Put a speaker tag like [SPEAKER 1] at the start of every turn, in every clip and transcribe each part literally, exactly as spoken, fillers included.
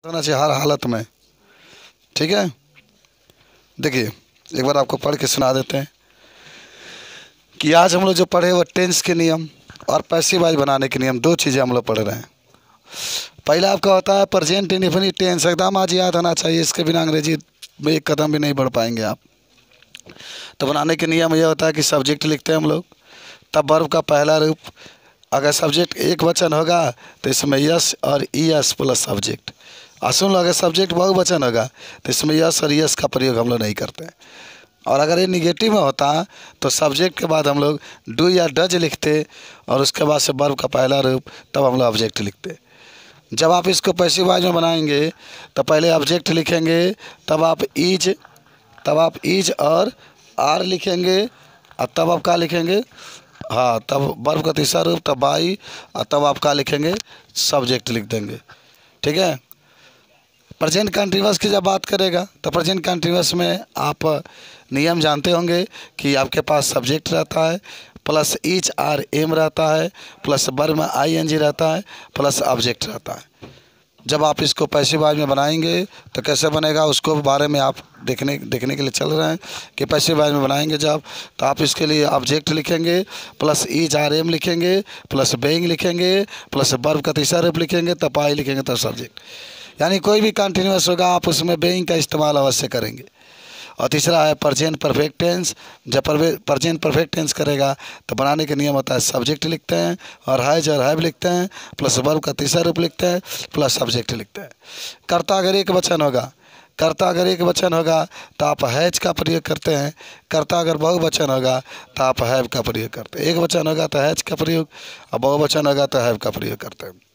[SPEAKER 1] होना चाहिए हर हालत में। ठीक है, देखिए एक बार आपको पढ़ के सुना देते हैं कि आज हम लोग जो पढ़े वो टेंस के नियम और पैसिव वॉइस बनाने के नियम, दो चीज़ें हम लोग पढ़ रहे हैं। पहला आपका होता है प्रेजेंट इंडेफिनिट टेंस, एकदम आज याद होना चाहिए, इसके बिना अंग्रेजी में एक कदम भी नहीं बढ़ पाएंगे आप। तो बनाने के नियम यह होता है कि सब्जेक्ट लिखते हैं हम लोग, तब वर्ब का पहला रूप, अगर सब्जेक्ट एक वचन होगा तो इसमें यस और ई एस प्लस सब्जेक्ट। और सुन लो, अगर सब्जेक्ट बहुवचन होगा तो इसमें यस और यस का प्रयोग हम लोग नहीं करते हैं। और अगर ये निगेटिव में होता तो सब्जेक्ट के बाद हम लोग डू या डज लिखते और उसके बाद से वर्ब का पहला रूप, तब हम लोग ऑब्जेक्ट लिखते। जब आप इसको पैसिव वॉइस में बनाएंगे तो पहले ऑब्जेक्ट लिखेंगे, तब आप इज तब आप इज और आर लिखेंगे, और तब आप क्या लिखेंगे, हाँ तब वर्ब का तीसरा रूप, तब बाई, और तब आप क्या लिखेंगे, सब्जेक्ट लिख देंगे। ठीक है। प्रेजेंट कंटिन्यूअस की जब बात करेगा तो प्रेजेंट कंटिन्यूअस में आप नियम जानते होंगे कि आपके पास सब्जेक्ट रहता है, प्लस इच आर एम रहता है, प्लस वर्ब में आई एन जी रहता है, प्लस ऑब्जेक्ट रहता है। जब आप इसको पैसिव वॉइस में बनाएंगे तो कैसे बनेगा, उसको बारे में आप देखने देखने के लिए चल रहे हैं कि पैसिव वॉइस में बनाएंगे जब, तो आप इसके लिए ऑब्जेक्ट लिखेंगे, प्लस इज आर एम लिखेंगे, प्लस बेइंग लिखेंगे, प्लस वर्ब का तीसरा रूप लिखेंगे, तब आई लिखेंगे, तब सब्जेक्ट। यानी कोई भी कंटिन्यूअस होगा आप उसमें बेइंग का इस्तेमाल अवश्य करेंगे। और तीसरा है प्रेजेंट परफेक्ट टेंस। जब प्रेजेंट परफेक्ट टेंस करेगा तो बनाने का नियम होता है सब्जेक्ट लिखते हैं और हैज और हैव लिखते हैं, प्लस वर्ब का तीसरा रूप लिखते हैं, प्लस सब्जेक्ट लिखते हैं। कर्ता अगर एक वचन होगा कर्ता अगर एक वचन होगा तो आप हैज का प्रयोग करते हैं। कर्ता अगर बहुवचन होगा तो आप हैव का प्रयोग करते हैं। एक वचन होगा तो हैज का प्रयोग, और बहुवचन होगा तो हैव का प्रयोग करते हैं।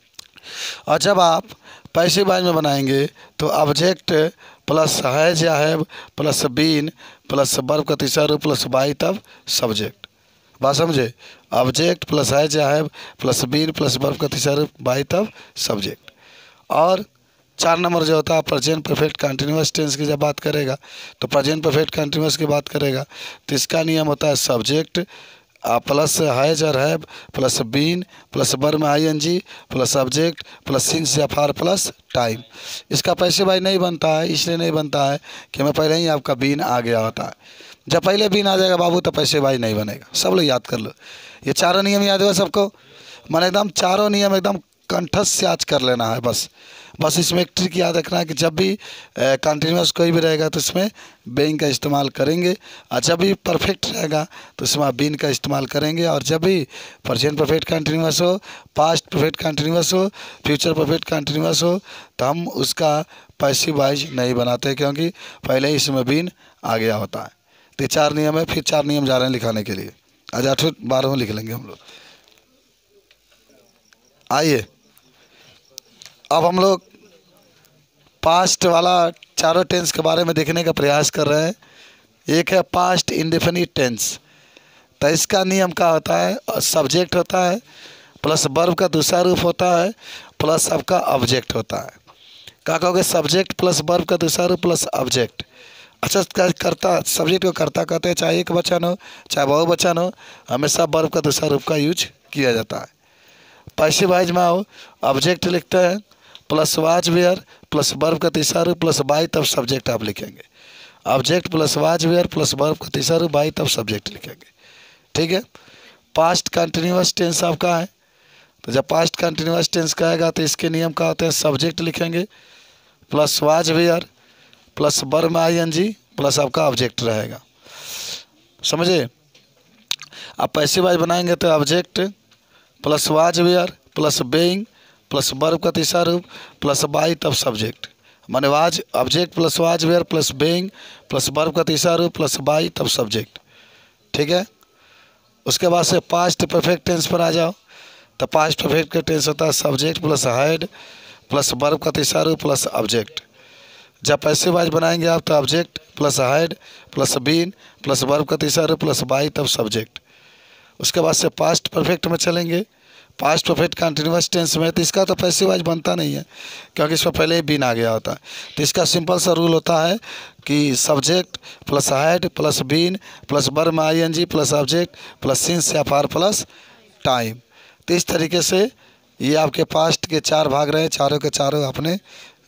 [SPEAKER 1] और जब आप पैसिव वॉइस में बनाएंगे तो ऑब्जेक्ट प्लस हैज या have plus been plus verb का तीसरा रूप प्लस बाई, तब सब्जेक्ट। बात समझे, ऑब्जेक्ट प्लस हैज या have plus been plus verb का तीसरा रूप बाई, तब सब्जेक्ट। और चार नंबर जो होता है प्रेजेंट परफेक्ट कंटिन्यूअस टेंस की जब बात करेगा तो प्रेजेंट परफेक्ट कंटिन्यूअस की बात करेगा तो इसका नियम होता है सब्जेक्ट प्लस हैज और have plus been plus verb में I N G plus subject plus since या फार प्लस टाइम। इसका पैसिव वॉइस नहीं बनता है, इसलिए नहीं बनता है कि मैं पहले ही आपका बीन आ गया होता है। जब पहले बीन आ जाएगा बाबू तो पैसिव वॉइस नहीं बनेगा। सब लोग याद कर लो, ये चारों नियम याद होगा सबको। मैंने एकदम चारों नियम एकदम कंठस्थ से आज कर लेना है। बस बस इसमें एक ट्रिक याद रखना है कि जब भी कंटिन्यूअस कोई भी रहेगा तो इसमें बेइंग का इस्तेमाल करेंगे, और जब भी परफेक्ट रहेगा तो इसमें आप बीन का इस्तेमाल करेंगे। और जब भी प्रेजेंट परफेक्ट कंटिन्यूअस हो, पास्ट परफेक्ट कंटिन्यूअस हो, फ्यूचर परफेक्ट कंटिन्यूअस हो, तो हम उसका पैसिव वॉइस नहीं बनाते क्योंकि पहले ही इसमें बीन आ गया होता है। तो चार नियम है, फिर चार नियम जा रहे हैं लिखाने के लिए। आज आठवें बारहवें लिख लेंगे हम लोग। आइए अब हम लोग पास्ट वाला चारों टेंस के बारे में देखने का प्रयास कर रहे हैं। एक है पास्ट इंडेफिनिट टेंस। तो इसका नियम क्या होता है, सब्जेक्ट होता है प्लस वर्ब का दूसरा रूप होता है प्लस आपका ऑब्जेक्ट होता है। क्या कहोगे, सब्जेक्ट प्लस वर्ब का दूसरा रूप प्लस ऑब्जेक्ट। अच्छा, करता सब्जेक्ट को करता कहते हैं, चाहे एक वचन हो चाहे बहुवचन हो, हमेशा वर्ब का दूसरा रूप का यूज किया जाता है। पैसिव वॉइस में आओ, ऑब्जेक्ट लिखते हैं plus was were plus verb का तीसरा रूप प्लस बाई, तब सब्जेक्ट आप लिखेंगे। Object plus was were plus verb का तीसरा रूप बाई, तब सब्जेक्ट लिखेंगे। ठीक है। पास्ट कंटिन्यूअस टेंस आपका है, तो जब पास्ट कंटिन्यूअस टेंस कहेगा तो इसके नियम क्या होते हैं, सब्जेक्ट लिखेंगे plus was were plus verb में आई एन जी प्लस आपका ऑब्जेक्ट रहेगा। समझे। आप पैसिव वॉइस बनाएंगे तो object plus was were plus being plus verb का तीसरा रूप प्लस बाई, तब सब्जेक्ट। माने was object plus was were plus being plus verb का तीसरा रूप प्लस बाई, तब सब्जेक्ट। ठीक है। उसके बाद से पास्ट परफेक्ट टेंस पर आ जाओ। तो पास्ट परफेक्ट का टेंस होता है subject plus had plus verb का तीसरा रूप प्लस ऑब्जेक्ट। जब पैसिव वॉइस बनाएंगे आप तो object plus had plus been plus verb का तीसरा रूप प्लस बाई, तब सब्जेक्ट। उसके बाद से पास्ट परफेक्ट में चलेंगे। पास्ट परफेक्ट कंटिन्यूअस टेंस में तो इसका तो पैसिव वॉइस बनता नहीं है क्योंकि इसमें पहले ही बीन आ गया होता है। तो इसका सिंपल सा रूल होता है कि subject plus had plus been plus verb में I N G plus object plus since या फार प्लस टाइम। तो इस तरीके से ये आपके पास्ट के चार भाग रहे, चारों के चारों आपने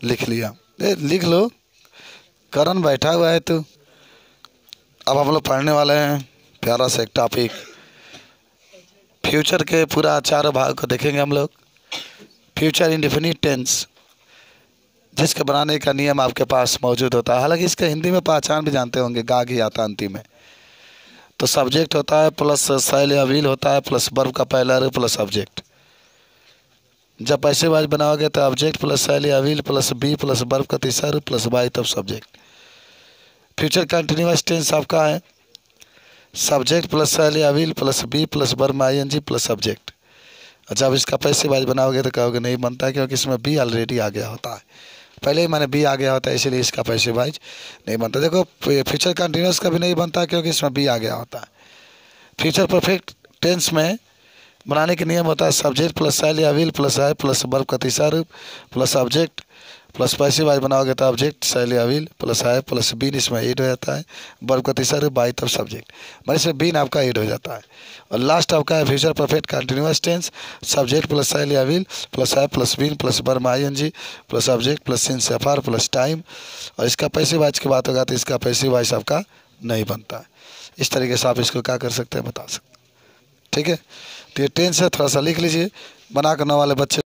[SPEAKER 1] लिख लिया, ए लिख लो, करण बैठा हुआ है तू। अब हम लोग पढ़ने वाले हैं प्यारा सा एक टॉपिक, फ्यूचर के पूरा चारों भाग को देखेंगे हम लोग। फ्यूचर इंडेफिनिट टेंस, जिसके बनाने का नियम आपके पास मौजूद होता है। हालांकि इसका हिंदी में पहचान भी जानते होंगे, गा ही आता अंतिम में। तो सब्जेक्ट होता है प्लस शैल या विल होता है प्लस वर्ब का पहला रूप प्लस सब्जेक्ट। जब पैसे वाइज बनाओगे तो ऑब्जेक्ट प्लस शैल या will plus be plus verb का तीसरा रूप प्लस वाई तब सब्जेक्ट। फ्यूचर कंटिन्यूअस टेंस आपका है सब्जेक्ट प्लस शैल या will plus be plus verb I N G plus subject. जब इसका पैसे वाइज बनाओगे तो कहोगे नहीं बनता, क्योंकि इसमें बी ऑलरेडी आ गया होता है, पहले ही मैंने बी आ गया होता है, इसीलिए इसका पैसे वाइज नहीं बनता। देखो फ्यूचर कंटिन्यूअस का भी नहीं बनता क्योंकि इसमें बी आ गया होता है। फ्यूचर परफेक्ट टेंस में बनाने के नियम होता है सब्जेक्ट प्लस शैल या विल प्लस है प्लस वर्ब का तीसरा रूप plus object plus passive voice बनाओगे तो ऑब्जेक्ट शैल या विल प्लस है प्लस बीन इसमें एड हो जाता है, वर्ब का तीसरा रूप बाई तब सब्जेक्ट, मतलब इसमें बीन आपका एड हो जाता है। और लास्ट आपका है future perfect continuous tense subject plus shall या विल प्लस है plus been plus verb I N G plus object plus since F R plus time. और इसका पैसे वाइज की बात होगा तो इसका पैसे वाइज आपका नहीं बनता है। इस तरीके से आप इसको क्या कर सकते हैं, बता सकते हैं। ठीक है, तो ये टेंस है, थोड़ा सा लिख लीजिए, बना करने वाले बच्चे